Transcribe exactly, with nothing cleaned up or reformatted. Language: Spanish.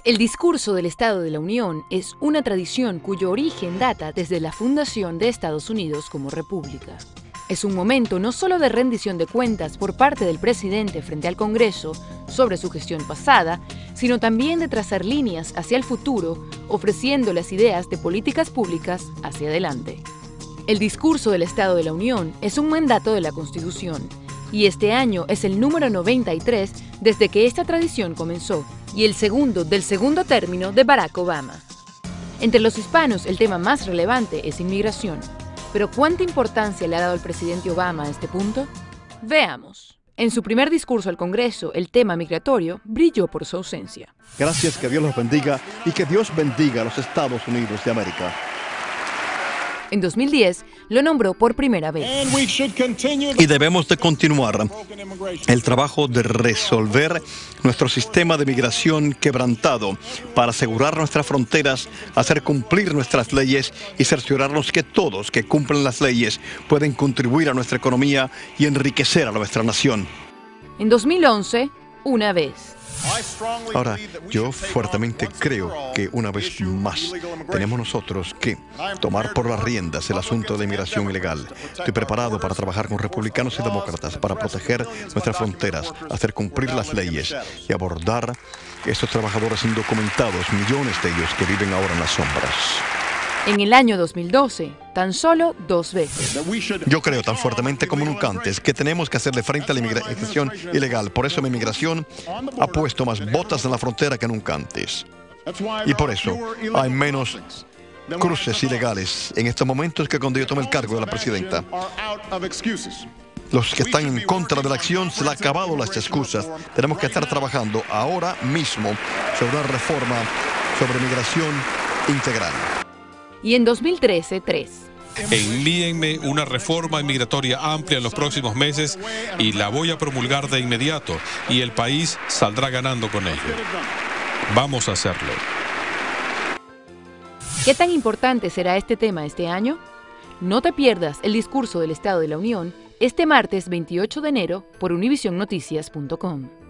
El discurso del Estado de la Unión es una tradición cuyo origen data desde la fundación de Estados Unidos como república. Es un momento no solo de rendición de cuentas por parte del presidente frente al Congreso sobre su gestión pasada, sino también de trazar líneas hacia el futuro, ofreciendo las ideas de políticas públicas hacia adelante. El discurso del Estado de la Unión es un mandato de la Constitución, y este año es el número noventa y tres desde que esta tradición comenzó, y el segundo del segundo término de Barack Obama. Entre los hispanos, el tema más relevante es inmigración. Pero ¿cuánta importancia le ha dado el presidente Obama a este punto? Veamos. En su primer discurso al Congreso, el tema migratorio brilló por su ausencia. Gracias, que Dios los bendiga y que Dios bendiga a los Estados Unidos de América. En dos mil diez, lo nombró por primera vez. Y debemos de continuar el trabajo de resolver nuestro sistema de migración quebrantado para asegurar nuestras fronteras, hacer cumplir nuestras leyes y cerciorarnos que todos que cumplen las leyes pueden contribuir a nuestra economía y enriquecer a nuestra nación. En dos mil once, una vez. Ahora, yo fuertemente creo que una vez más tenemos nosotros que tomar por las riendas el asunto de inmigración ilegal. Estoy preparado para trabajar con republicanos y demócratas para proteger nuestras fronteras, hacer cumplir las leyes y abordar a estos trabajadores indocumentados, millones de ellos que viven ahora en las sombras. En el año dos mil doce, tan solo dos veces. Yo creo tan fuertemente como nunca antes que tenemos que hacerle frente a la inmigración ilegal. Por eso mi inmigración ha puesto más botas en la frontera que nunca antes. Y por eso hay menos cruces ilegales en estos momentos que cuando yo tomé el cargo de la presidenta. Los que están en contra de la acción se le han acabado las excusas. Tenemos que estar trabajando ahora mismo sobre una reforma sobre migración integral. Y en dos mil trece, tres. Envíenme una reforma inmigratoria amplia en los próximos meses y la voy a promulgar de inmediato y el país saldrá ganando con ello. Vamos a hacerlo. ¿Qué tan importante será este tema este año? No te pierdas el discurso del Estado de la Unión este martes veintiocho de enero por univision noticias punto com.